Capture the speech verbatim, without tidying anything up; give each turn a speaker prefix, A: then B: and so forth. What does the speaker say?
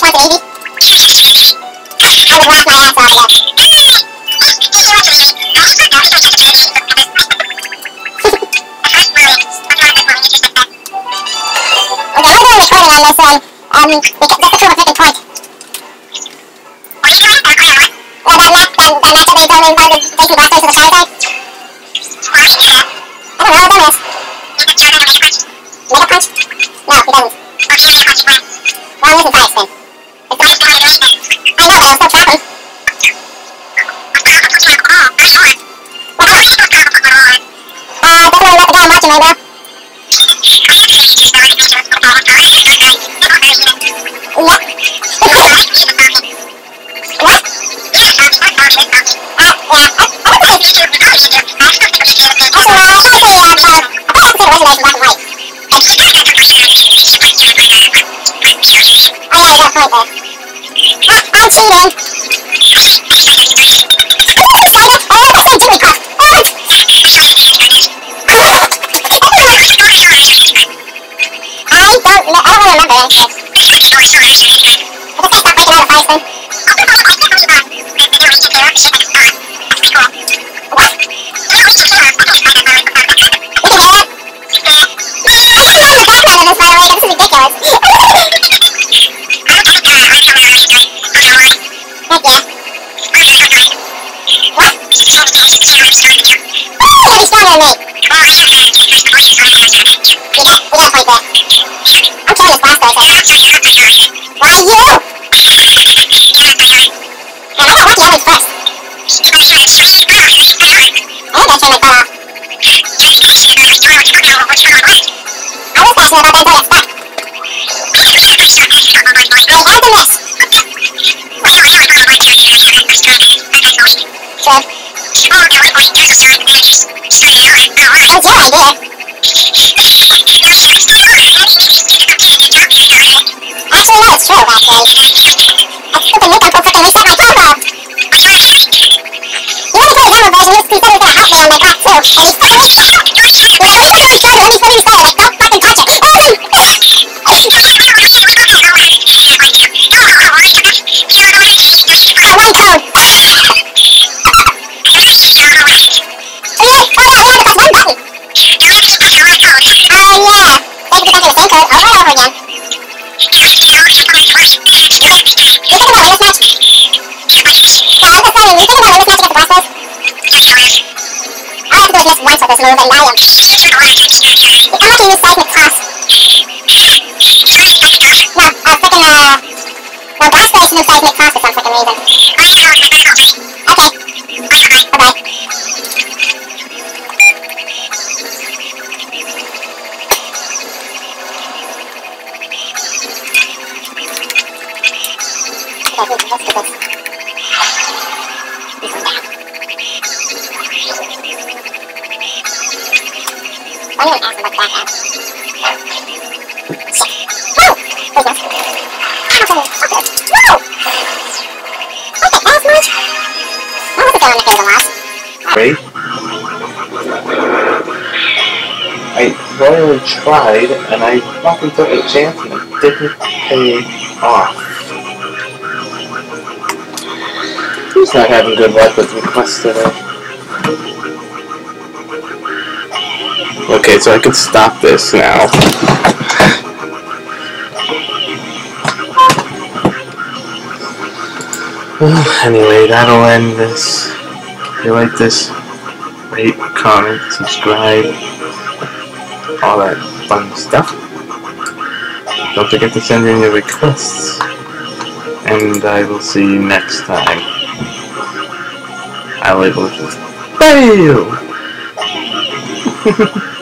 A: I royally tried, and I fucking took a chance, and it didn't pay off. Who's not having good luck with requests today? Okay, so I can stop this now. Anyway, that'll end this. If you like this, rate, comment, subscribe, all that fun stuff. Don't forget to send in your requests, and I will see you next time. I will fail.